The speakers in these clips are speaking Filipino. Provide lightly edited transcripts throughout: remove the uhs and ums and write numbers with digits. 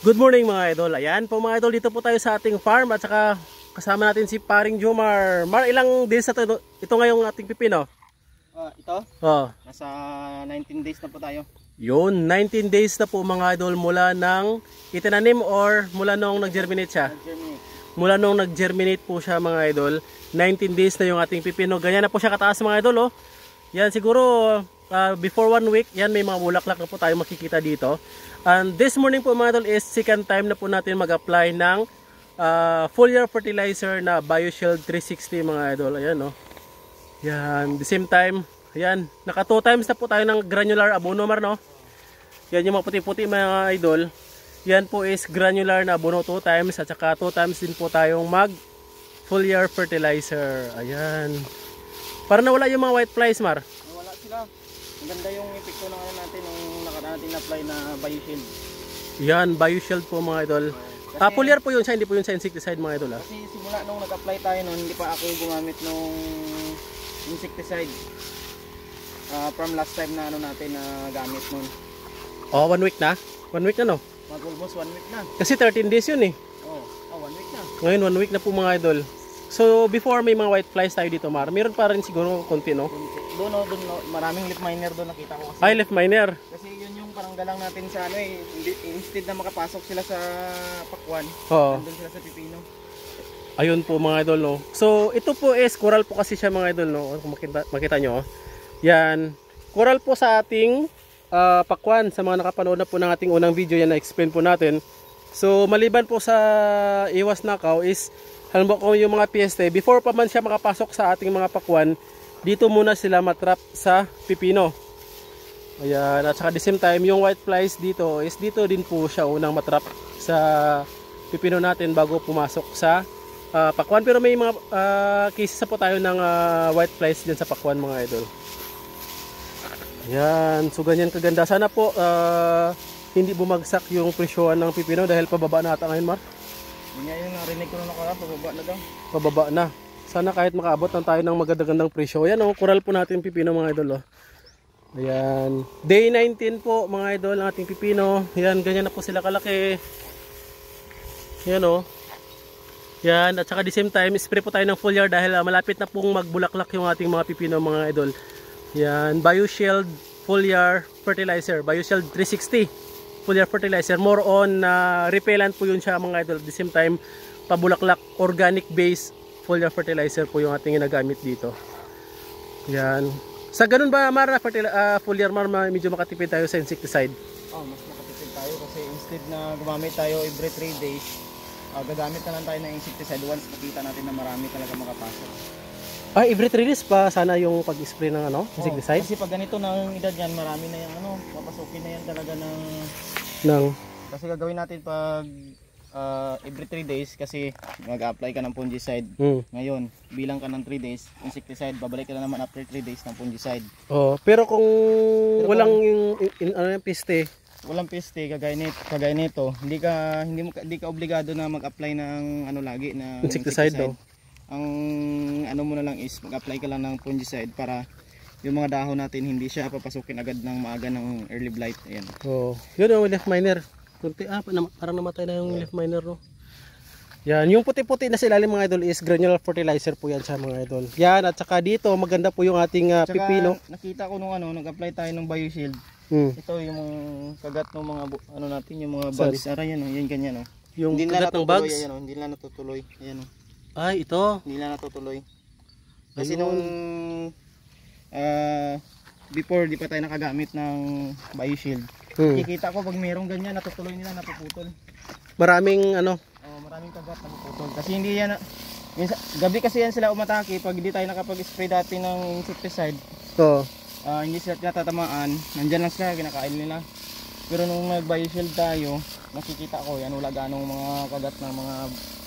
Good morning mga idol. Ayan po mga idol, dito po tayo sa ating farm at saka kasama natin si Paring Jomar. Mar, ilang days na ito ngayong ating pipino? Ito? Oh. Nasa 19 days na po tayo. Yun, 19 days na po mga idol mula ng itinanim or mula nung nag-germinate siya? Mula nung nag-germinate po siya mga idol. 19 days na yung ating pipino. Ganyan na po siya kataas mga idol. Oh. Yan siguro before 1 week, yan may mga bulaklak na po tayo makikita dito. And this morning po mga idol is second time na po natin mag-apply ng foliar fertilizer na BioShield 360 mga idol. Ayan no. Yan, the same time, ayan, naka 2 times na po tayo ng granular abono Mar no. Yan yung mga puti-puti mga idol. Yan po is granular na abono 2 times at saka 2 times din po tayong mag foliar fertilizer. Ayan. Para nawala yung mga white flies Mar. Wala sila. Ang ganda yung epekto ng natin nung natin apply na BioShield. Yan, BioShield po mga idol. Foliar po yun siya, hindi po yun sa insecticide mga idol. Kasi simula nung nag-apply tayo noon, hindi pa ako gumamit nung insecticide. From last time na natin na gamit noon. Oh, 1 week na? 1 week na no? Almost 1 week na. Kasi 13 days yun eh. Oh, 1 week na. Ngayon 1 week na po mga idol. So before may mga white flies tayo dito Mar, meron pa rin siguro konti no? Doon maraming leaf miner doon nakita ko kasi. Ay, leaf miner. Kasi yun yung parang galang natin sa ano eh, instead na makapasok sila sa pakwan, nandun sila sa pipino. Ayun po mga idol no. So ito po is coral po kasi siya mga idol no. Kung makita nyo. Yan. Coral po sa ating pakwan. Sa mga nakapanood na po ng ating unang video yan na explain po natin. So maliban po sa iwas nakaw is halimbawa kung yung mga PST, before pa man siya makapasok sa ating mga pakwan, dito muna sila matrap sa pipino. Ayan, at saka the same time, yung white flies dito is dito din po siya unang matrap sa pipino natin bago pumasok sa pakwan. Pero may mga cases po tayo ng white flies din sa pakwan mga idol. Ayan, so ganyan kaganda. Sana po hindi bumagsak yung presyohan ng pipino dahil pababa na ata ngayon Mar. Yun nga yung narinig ko na pababa na daw. Pababa na. Sana kahit makaabot lang tayo ng magagandang presyo. Ayan o, coral po natin pipino mga idol. Oh. Ayan. Day 19 po mga idol ang ating pipino. Ayan, ganyan na po sila kalaki. Ayan o. Ayan, at saka the same time, spray po tayo ng foliar dahil malapit na pong magbulaklak yung ating mga pipino mga idol. Ayan, BioShield foliar fertilizer. BioShield 360. Foliar fertilizer, more on repellent po yun siya mga idol. At the same time, pabulaklak, organic base foliar fertilizer po yung ating ginagamit dito. Yan. Sa ganun ba Mara, foliar Mar, medyo makatipid tayo sa insecticide? Oh, mas makatipid tayo kasi instead na gumamit tayo every 3 days, gagamit na lang tayo ng insecticide once nakita natin na marami talaga makapasok. Ay, every 3 days pa sana yung pag-spray ng insecticide? Kasi pag ganito na ang edad yan, marami na yung papasukin na yan talaga ng... Kasi gagawin natin pag every 3 days kasi mag-apply ka ng fungicide. Ngayon, bilang ka ng 3 days, insecticide, babalik ka na naman after 3 days ng fungicide. Oh, pero kung walang yung piste, walang peste kagaya nito, hindi ka obligado na mag-apply ng lagi na insecticide daw. Ang mo na lang is mag-apply ka lang ng fungicide para yung mga dahon natin hindi siya papasukin agad ng maaga ng early blight. Ayan. Oh, yun yung leaf miner. Kunti parang namatay na yung leaf miner no. Yan, yung puti-puti na sa ilalim mga idol is granular fertilizer po yan sa mga idol. Yan, at saka dito maganda po yung ating pipino. Nakita ko nung nag-apply tayo ng BioShield. Ito yung kagat ng mga natin, yung mga bugs. Ara yan yan ganyan Yung kagat ng bugs. Ayan, hindi na natutuloy. Ayan Ay, ito. Hindi na natutuloy. Kasi nung before di pa tayo nakagamit ng BioShield. Kikita ko pag mayroong ganyan natutuloy nila, napuputol. Maraming maraming kagat napuputol. Kasi hindi yan gabi kasi yan sila umatake pag hindi tayo nakapag-spray dati ng insecticide. Hindi sila tinatatamaan. Nandiyan lang sila, kinakain nila. Pero nung nag-BioShield tayo, nakikita ko yan wala ganong mga kagat ng mga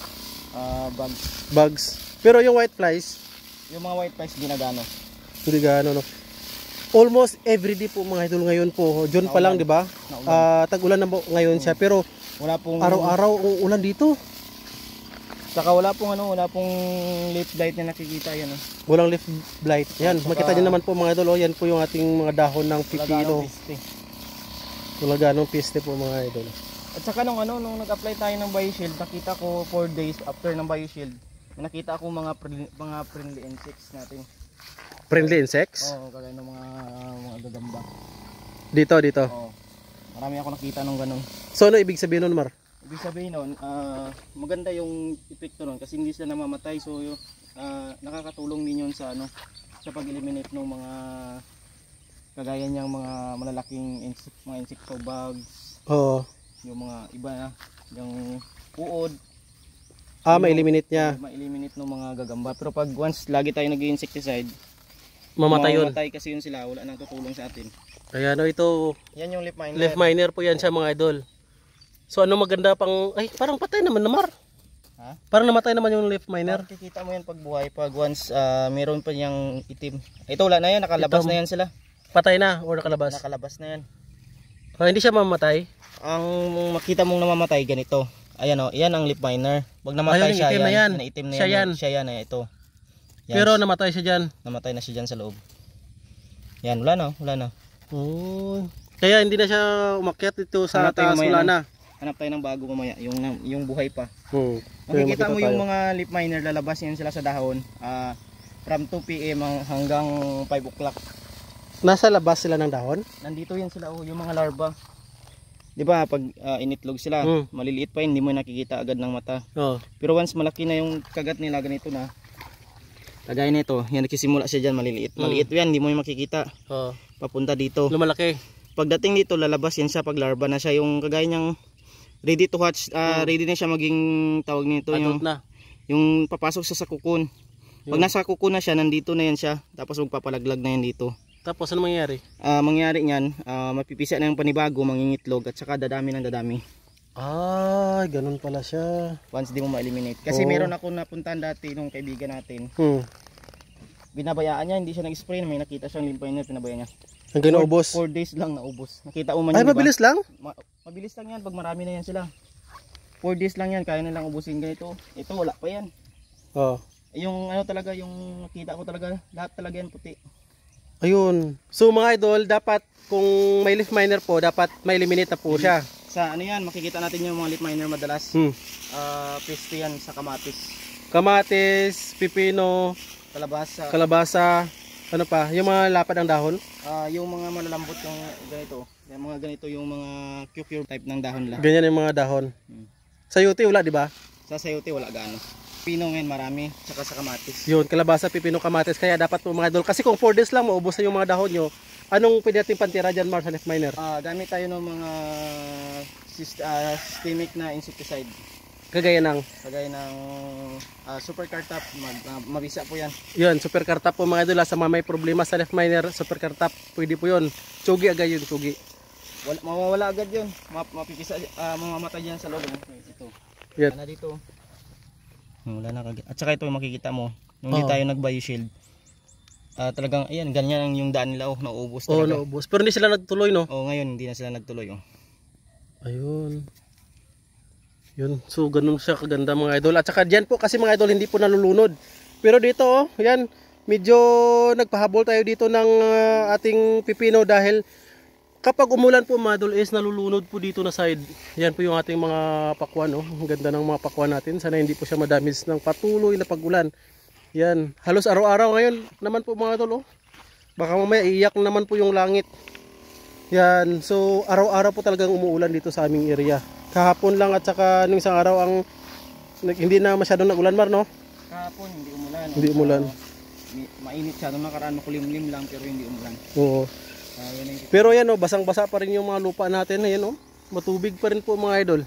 bugs. Pero yung white flies, yung mga white flies ginagano. Hindi gaano no. Almost every day po mga idol ngayon po. June pa lang, di ba? Tag-ulan na po ngayon siya, pero wala pong araw-araw ulan dito. Saka wala pong leaf blight na nakikita yan. Walang leaf blight. Yan, makita niyo naman po mga idol, yan po yung ating mga dahon ng pipino. Wala ganong piste po mga idol. At saka nung nag-apply tayo ng BioShield, nakita ko 4 days after ng BioShield, nakita ko mga friendly insects natin. Friendly insects? Oo, kagaya ng mga gagamba. Dito. Oo. Marami ako nakita nung ganun. So ano ibig sabihin nun, Mar? Ibig sabihin nun, maganda yung epekto nun kasi hindi sila namamatay. So nakakatulong din yun sa sa pag-eliminate ng mga kagaya niyang mga malalaking mga insecto bugs. Oo. Yung mga iba na, yung uod. Ma-eliminate niya. Ma-eliminate ng mga gagamba. Pero pag once lagi tayo nag-insecticide, mamatay yun. Mamatay kasi yun sila, wala nang tutulong sa atin. Kaya ito. Yan yung leaf miner. Leaf miner po yan siya mga idol. So ano maganda pang, ay parang patay naman na, Mar. Ha? Parang namatay naman yung leaf miner. Kikita mo yan pag buhay, pag once meron pa niyang itim. Ito wala na yan, nakalabas na yan sila. Patay na o nakalabas? Nakalabas na yan. Hindi siya mamamatay? Ang makita mong namamatay ganito. Ayan o, yan ang leaf miner. Pag namatay siya, itim na yan. Itim na siya yan. Siya yan, ito. Yan. Pero namatay siya dyan. Namatay na siya dyan sa loob. Yan, wala na. Oh. Kaya hindi na siya umakyat dito sa taas, wala na. Hanap tayo ng bago mamaya, yung buhay pa. Makikita mo yung mga leaf miner, lalabas yan sila sa dahon. From 2 PM hanggang 5 o'clock. Nasa labas sila ng dahon? Nandito yan sila, yung mga larva. Di ba pag initlog sila, maliliit pa yun, hindi mo nakikita agad ng mata. Pero once malaki na yung kagat nila, ganito na. Kagaya nito, yan nagsisimula siya dyan, maliliit. Maliit yan, hindi mo yung makikita. Papunta dito. Lumalaki. Pagdating dito, lalabas yan siya pag larva na siya. Yung kagaya niyang ready to hatch, ready na siya maging tawag nito. Yung papasok siya sa kukun. Pag nasa kukun na siya, nandito na yan siya. Tapos magpapalaglag na yan dito. Tapos ano mangyayari? Mangyayari niyan, mapipisa na yung panibago, mangingitlog at saka dadami ng dadami. Ganun pala siya. Once di mo ma-eliminate. Kasi meron ako napuntahan dati nung kaibigan natin. Binabayaan niya, hindi siya nag-spray. May nakita siyang leaf miner, pinabayaan niya. Hanggang naubos? 4 days lang naubos. Nakita mo man yun, diba? Mabilis lang? Mabilis lang yan pag marami na yan sila. 4 days lang yan, kaya nilang ubusin ganito. Ito wala pa yan. Yung talaga, yung nakita ko talaga, lahat talaga yan puti. Ayun. So mga idol, dapat kung may leaf miner po, dapat ma-eliminate na po siya. Sa makikita natin yung mga leaf miner madalas. Peste yan sa kamatis. Kamatis, pipino, kalabasa, ano pa? Yung mga lapad ng dahon? Yung mga malalambot yung ganito. Yung mga ganito yung mga cucure type ng dahon nila. Ganyan yung mga dahon. Sayote wala, di ba? Sa sayote wala gaano. Pino ngayon marami, saka sa kamatis. Yun, kalabasa, pipino, kamatis. Kaya dapat po mga idol. Kasi kung 4 days lang maubos na yung mga dahon nyo, anong pwede natin pantira dyan, Mar, sa leaf miner? Gamit tayo ng mga systemic na insecticide. Kagaya ng Super Cartap, mabisa po yan. Yun, Super Cartap po mga idol. Sa mga may problema sa leaf miner, Super Cartap, pwede po yun. Tsugi agad yun, tsugi. Mawawala agad yun. Mapipisa, mamamatay yan sa loob. Ito. Yan. Ano dito? Wala na kagad. At saka ito makikita mo, nung hindi tayo nag-BioShield, talagang ayan, ganyan yung daan nila, nauubos talaga. Naubos. Pero hindi sila nagtuloy, no? Ngayon hindi na sila nagtuloy. Ayun. Yun, so ganun siya kaganda mga idol. At saka dyan po kasi mga idol hindi po nalulunod. Pero dito, yan, medyo nagpahabol tayo dito ng ating pipino dahil kapag umulan po mga idol is nalulunod po dito na side. Yan po yung ating mga pakwan. Ang ganda ng mga pakwan natin. Sana hindi po siya madamage ng patuloy na pag-ulan. Yan. Halos araw-araw ngayon naman po mga idol. Baka mamaya iiyak naman po yung langit. Yan. So araw-araw po talagang umuulan dito sa aming area. Kahapon lang at saka nung isang araw hindi na masyadong nag-ulan, Mar, no? Kahapon hindi umulan. Hindi umulan. Mainit siya. Nung nakaraan makulimlim lang pero hindi umulan. Oo. Pero yan basang-basa pa rin yung mga lupa natin. Ayan matubig pa rin po mga idol.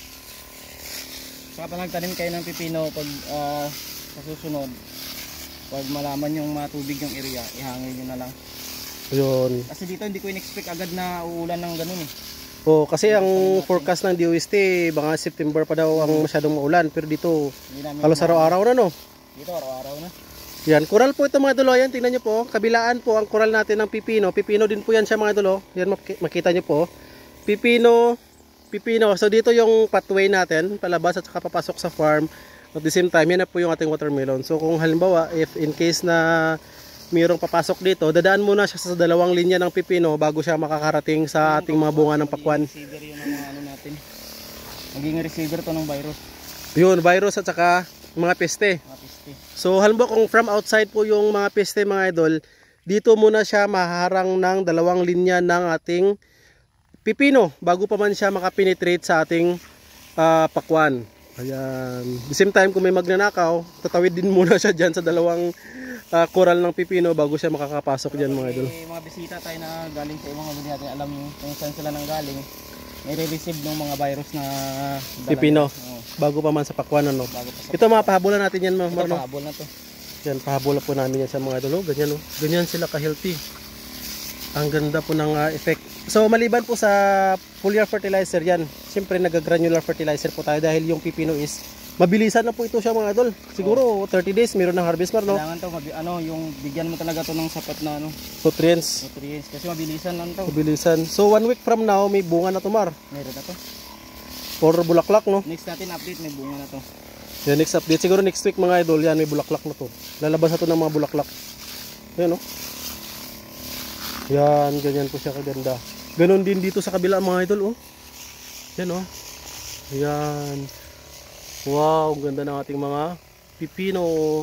Saka pa nagtanim kayo ng pipino pag sa susunod, pag malaman yung matubig yung area, ihangin nyo na lang. Ayun. Kasi dito hindi ko in-expect agad na uulan ng ganun eh. Kasi ang forecast ng DOST baka September pa daw ang masyadong maulan. Pero dito halos araw-araw na, no? Dito araw-araw na. Yan, coral po ito mga idol. Yan, tingnan nyo po. Kabilaan po ang coral natin ng pipino. Pipino din po yan siya mga idol. Yan, makita nyo po. Pipino. So dito yung pathway natin, palabas at saka papasok sa farm. At the same time, yan na po yung ating watermelon. So kung halimbawa, if in case na mayroong papasok dito, dadaan muna siya sa dalawang linya ng pipino bago siya makakarating sa ating mga bunga ng pakwan. Naging receiver to ng virus. Yun, virus at saka mga peste. Mga piste. So halimbawa kung from outside po yung mga peste mga idol, dito muna siya mahaharang ng dalawang linya ng ating pipino bago pa man siya makapenetrate sa ating pakwan. Ayan. The same time kung may magnanakaw, tatawid din muna siya dyan sa dalawang koral ng pipino bago siya makakapasok dyan mga idol. May mga bisita tayo na galing sa ibang hindi natin alam kung saan sila nang galing. May re-receive ng mga virus na Pipino. Oo. Bago pa man sa pakwan ano. Bago pa sa Ito mga pahabulan natin yan mga ito, Marno. pahabol na to. Yan, pahabula po namin yan sa mga idol. Ganyan oh. Ganyan sila ka-healthy. Ang ganda po ng effect. So maliban po sa foliar fertilizer yan, siyempre nag-granular fertilizer po tayo dahil yung pipino is mabilisan na po ito siya mga idol. Siguro 30 days meron ng harvest Marno. Kailangan to yung bigyan mo talaga to ng sapat na Nutrients. kasi mabilisan lang to. Mabilisan. So 1 week from now may bunga na to Mar. Meron na to. Or bulaklak no. Next natin update, may bunga na to. Yan, next update. Siguro next week mga idol, yan may bulaklak na to. Lalabas na to ng mga bulaklak. Ayan o. Yan, ganyan po siya kaganda. Ganon din dito sa kabila mga idol oh. Yan o. Yan. Wow, ang ganda ng ating mga pipino.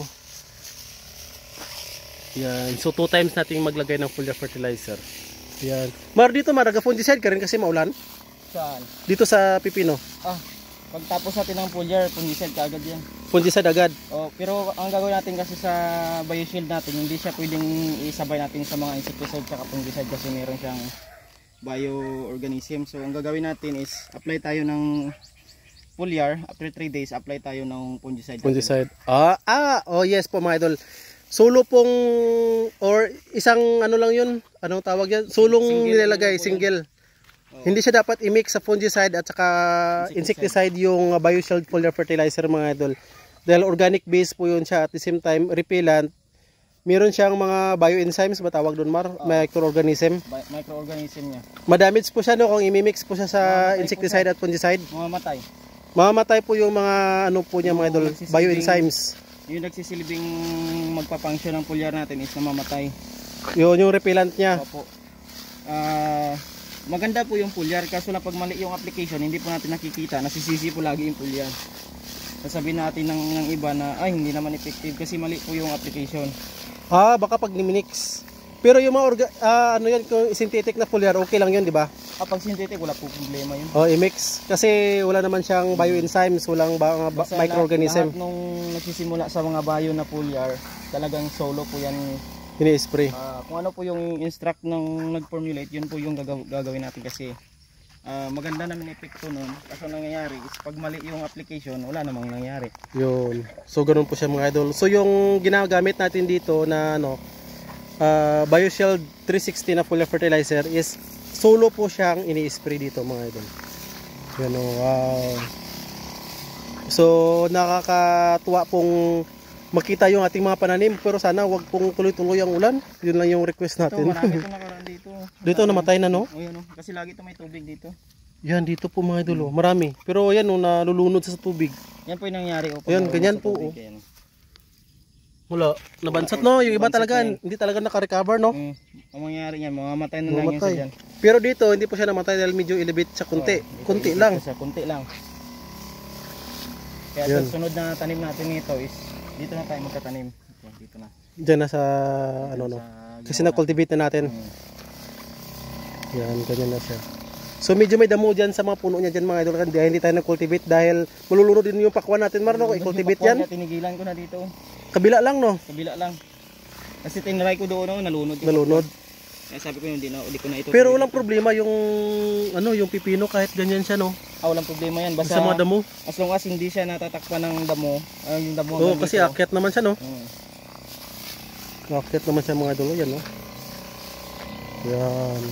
Yan. So 2 times nating maglagay ng foliar fertilizer. Yan. Mar dito fungicide ka rin kasi maulan. Saan? Dito sa pipino. Pagtapos natin ng foliar, fungicide kaagad yan. Fungicide agad. Pero ang gagawin natin kasi sa bioshield natin, hindi siya pwedeng isabay natin sa mga insecticide at fungicide kasi meron siyang bioorganism. So ang gagawin natin is apply tayo ng foliar, after 3 days apply tayo ng fungicide. Fungicide. Oh yes po mga idol. Solo pong or isang ano lang yun, anong tawag yan? Sulong nilalagay, single. Hindi siya dapat i-mix sa fungicide at saka insecticide yung bioshield foliar fertilizer mga idol. Dahil organic base po yun siya at the same time repellent. Meron siyang mga bioenzymes ba tawag doon Mar? Microorganism. Microorganism niya. Madamage po siya no kung i-mix po siya sa insecticide at fungicide. Mamamatay. Mamamatay po yung mga ano po niya mga idol, bioenzymes. Yung nagsisilbing magpa-function ng foliar natin is namamatay. Yun yung repellent niya. Opo. Maganda po yung foliar kaso lang pag mali yung application hindi po natin nakikita, nasisisi po lagi yung foliar. Sasabihin natin ng iba na ay hindi naman effective kasi mali po yung application. Baka pag ni-mix. Pero yung mga ano yan, kung synthetic na foliar okay lang yun, di ba? Pag synthetic wala po problema yun. I-mix kasi wala naman siyang bioenzymes, walang microorganism. Lahat nung nagsisimula sa mga bio na foliar, talagang solo po yan. Ini-spray. Kung ano po yung instruct ng nag-formulate, yun po yung gagawin natin kasi maganda naman epekto nun. Kaso nangyayari is pag mali yung application, wala namang nangyari. Yun. So ganun po siya mga idol. So yung ginagamit natin dito na BioShield 360 na foliar fertilizer is solo po siyang ini-spray dito mga idol. Yan o. Wow. So nakakatuwa pong makita yung ating mga pananim pero sana wag pong tuloy-tuloy ang ulan. Yun lang yung request natin. Ito, marami ito nakaraan dito. Dito namatay na no? O yan o. Kasi lagi ito may tubig dito. Yan dito po mga idol. Marami. Pero yan o nalulunod sa tubig. Yan po yung nangyari. Yan ganyan po o. Wala. Nabansat no. Yung iba talaga hindi talaga naka-recover no? Ang mangyari niyan, mamamatay na lang yun sa dyan. Pero dito hindi po siya namatay dahil medyo elevate sa kunti. Kunti lang. Kunti lang. Kaya sa sunod na tanim natin nito is dito na tayo magtatanim. Dito na. Diyan na sa kasi na-cultivate na natin. Yan, ganyan na siya. So medyo may damo dyan sa mga puno niya dyan mga idol. Hindi tayo nag-cultivate dahil malulunod din yung pakwan natin Marno. I-cultivate yan. Tinigilan ko na dito. Kabila lang no? Kabila lang. Kasi tinry ko doon nalunod. Nalunod. Kaya sabi ko hindi ko na ito. Pero walang problema yung yung pipino kahit ganyan siya no. Walang problema yan basta sa mga damo. As long as hindi siya natatakpan ng damo, yung damo. Kasi akyat naman siya no. Akyat naman siya mga idol yan no. Yan.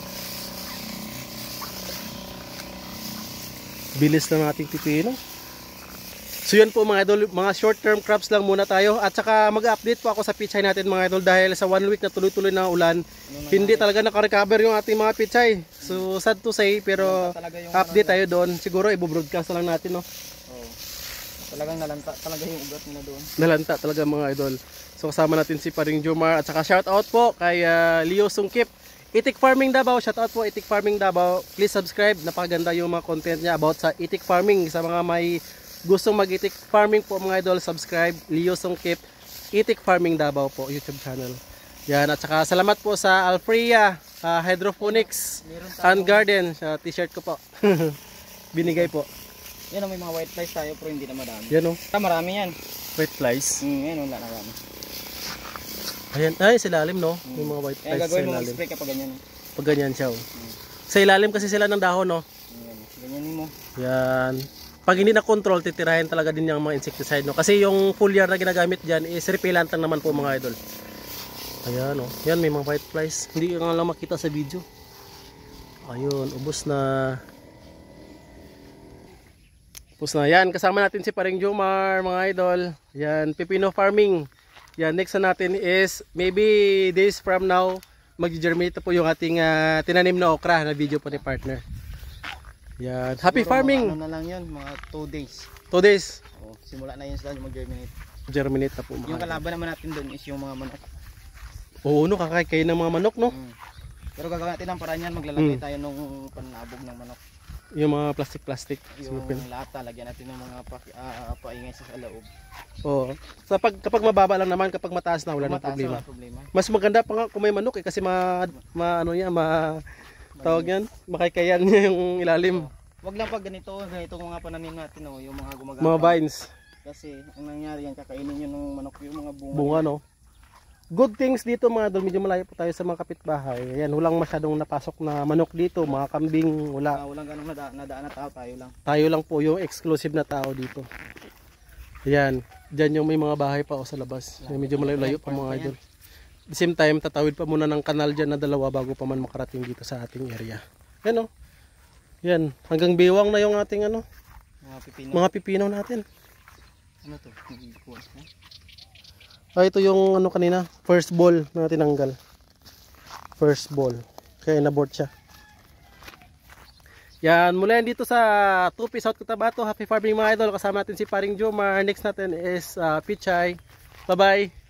Bilis lang ating pipino. So yan po mga idol, mga short term crops lang muna tayo at saka mag-update po ako sa pichay natin mga idol dahil sa 1 week na tuloy-tuloy na ulan, hindi talaga naka-recover yung ating mga pichay. So sad to say pero update tayo doon. Siguro i-broadcast lang natin no. Talagang nalanta talaga yung ugat nila doon. Nalanta talaga mga idol. So kasama natin si Paring Jomar at saka shout out po kay Leo Sungkip. Itik Farming Davao, shout out po Itik Farming Davao. Please subscribe, napakaganda yung mga content niya about sa Itik Farming. Sa mga may gustong mag-itik farming po mga idol, subscribe Leo Songkip, Itik Farming Davao po, YouTube channel. Yan, at saka salamat po sa Alfrea Hydroponics and Garden, sa t-shirt ko po. Binigay po. Yan, may mga white flies tayo pero hindi na madami. Yan o. Marami yan. White flies. Yan, wala na kami. Ayan, ay sa ilalim no, yung mga white flies sa Gagawin mo ilalim. mag-spray kapag ganyan. Pag ganyan siya oh. Sa ilalim kasi sila ng dahon no. Ganyan mo. Yan. Pag hindi na control, titirahin talaga din yung mga insecticide no. Kasi yung foliar na ginagamit diyan is repellent lang naman po mga idol. Ayan oh. Yan, may mga white flies. Hindi ko nga lang makita sa video. Ayun, ubos na. Ubos na. Yan, kasama natin si Paring Jomar mga idol. Yan, pipino farming. Yan, next na natin is maybe days from now mag-germinate po yung ating tinanim na okra na video po ni partner. Yan, happy Siguro farming. Ano na lang yun, mga 2 days. 2 days. Simula na yun sila mag-germinate. Germinate na po. Yung kalaban naman natin doon is yung mga manok. Oo, no, kakakain ng mga manok, no? Pero gagawin natin ang paraan yan, maglalagay tayo nung panabog ng manok. Yung mga plastic. Yung lata, lagyan natin ng mga paingay sa loob. Oo. So, kapag mababa lang naman, kapag mataas na, wala nang problema. Mas maganda pa nga kung may manok kasi tawag yan, makikayan niya yung ilalim. Wag lang pag ganito mga pananim natin, yung mga gumagapang. Mga vines. Kasi ang nangyari yan, kakainin yun ng manok yung mga bunga. Bunga, no? Good things dito mga idol, medyo malayo po tayo sa mga kapitbahay. Ayan, walang masyadong napasok na manok dito, mga kambing, wala. Walang ganong nadaan na tao, tayo lang. Tayo lang po yung exclusive na tao dito. Ayan, dyan yung may mga bahay pa sa labas. Medyo malayo-layo pa mga idol. At the same time, tatawid pa muna ng kanal dyan na dalawa bago pa man makarating dito sa ating area. Yan o. Yan, hanggang biwang na yung ating mga pipino natin. Ano to? Ito yung kanina, first ball na tinanggal. First ball. Kaya inabort siya. Yan, mula yan dito sa Tupi, South Cotabato. Happy farming mga idol. Kasama natin si Paring Jomar. Next natin is Pichay. Bye-bye.